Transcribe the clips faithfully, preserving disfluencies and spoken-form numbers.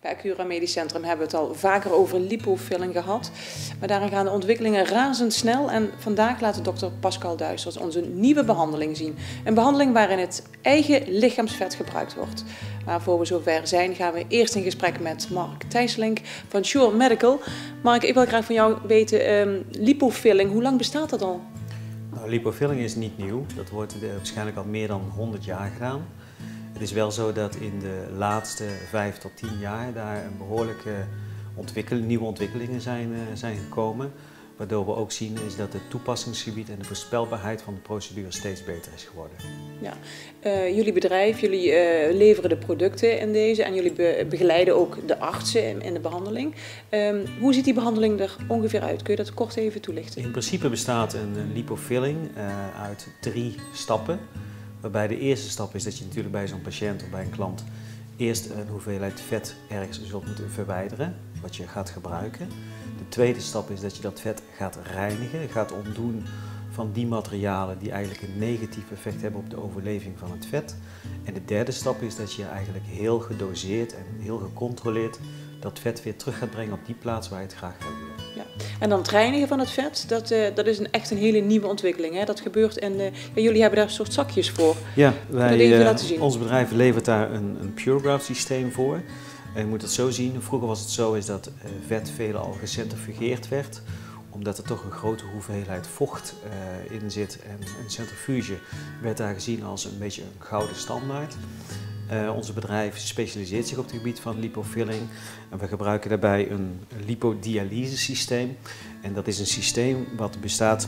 Bij Accura Medisch Centrum hebben we het al vaker over lipofilling gehad. Maar daarin gaan de ontwikkelingen razendsnel. En vandaag laat dokter Pascal Duisters onze nieuwe behandeling zien. Een behandeling waarin het eigen lichaamsvet gebruikt wordt. Maar voor we zover zijn gaan we eerst in gesprek met Mark Thijsselink van Sure Medical. Mark, ik wil graag van jou weten, um, lipofilling, hoe lang bestaat dat al? Nou, lipofilling is niet nieuw. Dat wordt uh, waarschijnlijk al meer dan honderd jaar gedaan. Het is wel zo dat in de laatste vijf tot tien jaar daar een behoorlijke ontwikkel nieuwe ontwikkelingen zijn, uh, zijn gekomen. Waardoor we ook zien is dat het toepassingsgebied en de voorspelbaarheid van de procedure steeds beter is geworden. Ja. Uh, jullie bedrijf, jullie uh, leveren de producten in deze en jullie be begeleiden ook de artsen in, in de behandeling. Um, hoe ziet die behandeling er ongeveer uit? Kun je dat kort even toelichten? In principe bestaat een, een lipofilling uh, uit drie stappen. Waarbij de eerste stap is dat je natuurlijk bij zo'n patiënt of bij een klant eerst een hoeveelheid vet ergens zult moeten verwijderen, wat je gaat gebruiken. De tweede stap is dat je dat vet gaat reinigen, gaat ontdoen van die materialen die eigenlijk een negatief effect hebben op de overleving van het vet. En de derde stap is dat je eigenlijk heel gedoseerd en heel gecontroleerd dat vet weer terug gaat brengen op die plaats waar je het graag gaat doen. Ja. En dan het reinigen van het vet, dat, uh, dat is een, echt een hele nieuwe ontwikkeling. Hè? Dat gebeurt en uh, ja, jullie hebben daar een soort zakjes voor. Ja, wij, uh, laten zien. Ons bedrijf levert daar een, een PureGraft systeem voor. En je moet het zo zien, vroeger was het zo is dat uh, vet veelal gecentrifugeerd werd. Omdat er toch een grote hoeveelheid vocht uh, in zit en een centrifuge werd daar gezien als een beetje een gouden standaard. Uh, onze bedrijf specialiseert zich op het gebied van lipofilling en we gebruiken daarbij een lipodialyse systeem. En dat is een systeem wat bestaat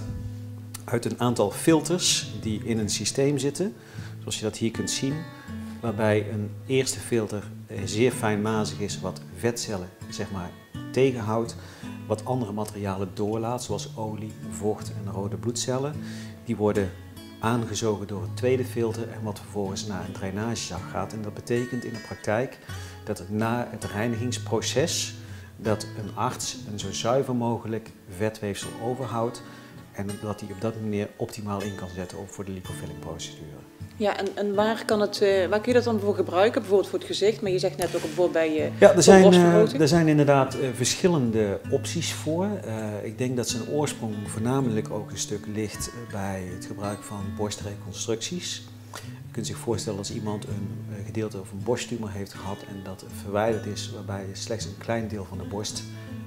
uit een aantal filters die in een systeem zitten, zoals je dat hier kunt zien. Waarbij een eerste filter zeer fijnmazig is wat vetcellen zeg maar, tegenhoudt, wat andere materialen doorlaat zoals olie, vocht en rode bloedcellen. Die worden aangezogen door het tweede filter en wat vervolgens naar een drainagezak gaat. En dat betekent in de praktijk dat na het reinigingsproces dat een arts een zo zuiver mogelijk vetweefsel overhoudt en dat hij op dat manier optimaal in kan zetten voor de lipofilling procedure. Ja, en, en waar, kan het, uh, waar kun je dat dan voor gebruiken? Bijvoorbeeld voor het gezicht, maar je zegt net ook bijvoorbeeld bij uh, ja, er zijn, uh, er zijn inderdaad uh, verschillende opties voor. Uh, ik denk dat zijn oorsprong voornamelijk ook een stuk ligt bij het gebruik van borstreconstructies. Je kunt zich voorstellen als iemand een uh, gedeelte of een borsttumor heeft gehad en dat verwijderd is, waarbij slechts een klein deel van de borst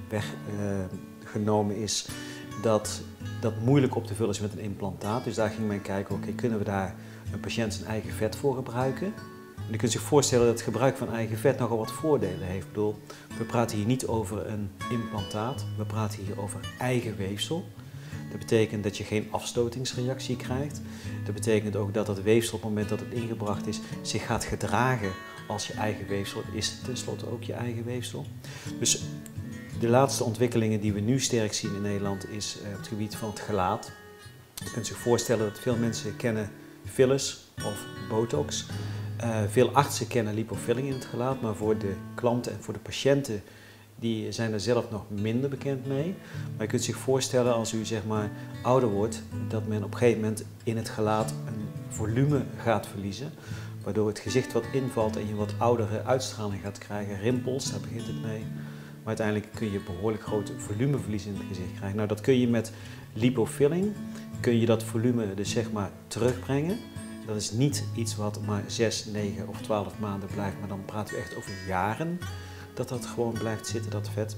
weggenomen uh, is, dat dat moeilijk op te vullen is met een implantaat. Dus daar ging men kijken, oké, okay, kunnen we daar een patiënt zijn eigen vet voor gebruiken? En je kunt zich voorstellen dat het gebruik van eigen vet nogal wat voordelen heeft. Ik bedoel, we praten hier niet over een implantaat, we praten hier over eigen weefsel. Dat betekent dat je geen afstotingsreactie krijgt. Dat betekent ook dat het weefsel op het moment dat het ingebracht is zich gaat gedragen als je eigen weefsel. Het is tenslotte ook je eigen weefsel. Dus de laatste ontwikkelingen die we nu sterk zien in Nederland is op het gebied van het gelaat. Je kunt zich voorstellen dat veel mensen kennen fillers of botox. Uh, veel artsen kennen lipofilling in het gelaat, maar voor de klanten en voor de patiënten die zijn er zelf nog minder bekend mee. Maar je kunt zich voorstellen als u zeg maar ouder wordt, dat men op een gegeven moment in het gelaat een volume gaat verliezen. Waardoor het gezicht wat invalt en je wat oudere uitstraling gaat krijgen. Rimpels, daar begint het mee. Maar uiteindelijk kun je behoorlijk grote volumeverlies in het gezicht krijgen. Nou, dat kun je met lipofilling, kun je dat volume dus zeg maar terugbrengen. Dat is niet iets wat maar zes, negen of twaalf maanden blijft, maar dan praten we echt over jaren dat dat gewoon blijft zitten, dat vet.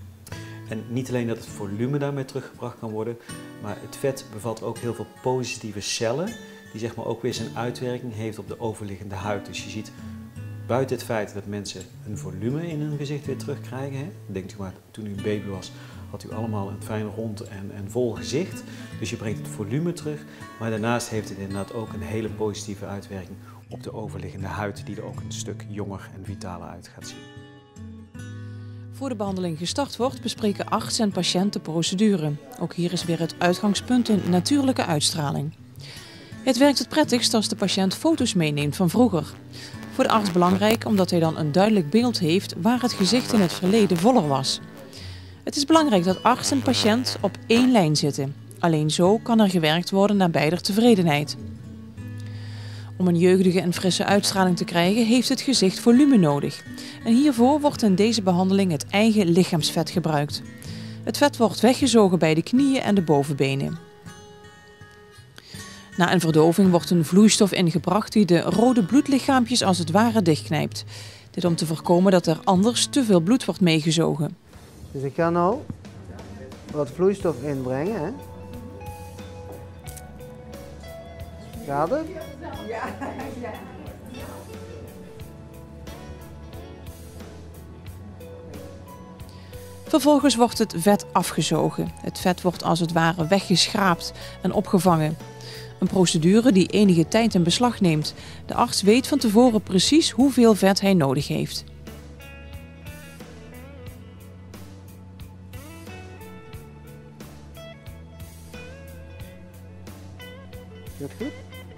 En niet alleen dat het volume daarmee teruggebracht kan worden, maar het vet bevat ook heel veel positieve cellen, die zeg maar ook weer zijn uitwerking heeft op de overliggende huid. Dus je ziet buiten het feit dat mensen een volume in hun gezicht weer terugkrijgen, hè? Denkt u maar, toen u een baby was, had u allemaal een fijn rond en, en vol gezicht. Dus je brengt het volume terug, maar daarnaast heeft het inderdaad ook een hele positieve uitwerking op de overliggende huid, die er ook een stuk jonger en vitaler uit gaat zien. Voor de behandeling gestart wordt, bespreken arts en patiënt de procedure. Ook hier is weer het uitgangspunt een natuurlijke uitstraling. Het werkt het prettigst als de patiënt foto's meeneemt van vroeger. Voor de arts belangrijk omdat hij dan een duidelijk beeld heeft waar het gezicht in het verleden voller was. Het is belangrijk dat arts en patiënt op één lijn zitten. Alleen zo kan er gewerkt worden naar beider tevredenheid. Om een jeugdige en frisse uitstraling te krijgen heeft het gezicht volume nodig. En hiervoor wordt in deze behandeling het eigen lichaamsvet gebruikt. Het vet wordt weggezogen bij de knieën en de bovenbenen. Na een verdoving wordt een vloeistof ingebracht die de rode bloedlichaampjes als het ware dichtknijpt. Dit om te voorkomen dat er anders te veel bloed wordt meegezogen. Dus ik ga nou wat vloeistof inbrengen. Hè? Gaat het? Ja. Vervolgens wordt het vet afgezogen. Het vet wordt als het ware weggeschraapt en opgevangen. Een procedure die enige tijd in beslag neemt. De arts weet van tevoren precies hoeveel vet hij nodig heeft. Gaat goed?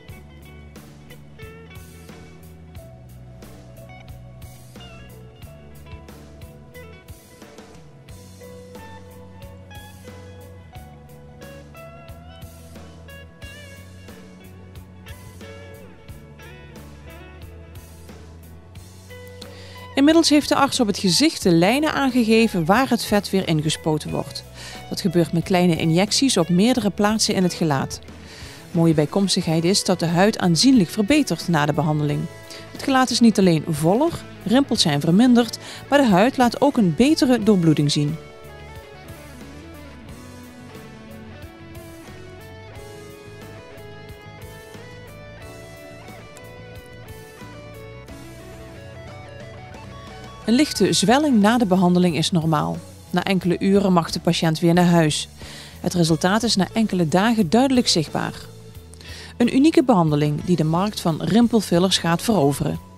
Inmiddels heeft de arts op het gezicht de lijnen aangegeven waar het vet weer ingespoten wordt. Dat gebeurt met kleine injecties op meerdere plaatsen in het gelaat. Mooie bijkomstigheid is dat de huid aanzienlijk verbetert na de behandeling. Het gelaat is niet alleen voller, rimpels zijn verminderd, maar de huid laat ook een betere doorbloeding zien. Een lichte zwelling na de behandeling is normaal. Na enkele uren mag de patiënt weer naar huis. Het resultaat is na enkele dagen duidelijk zichtbaar. Een unieke behandeling die de markt van rimpelfillers gaat veroveren.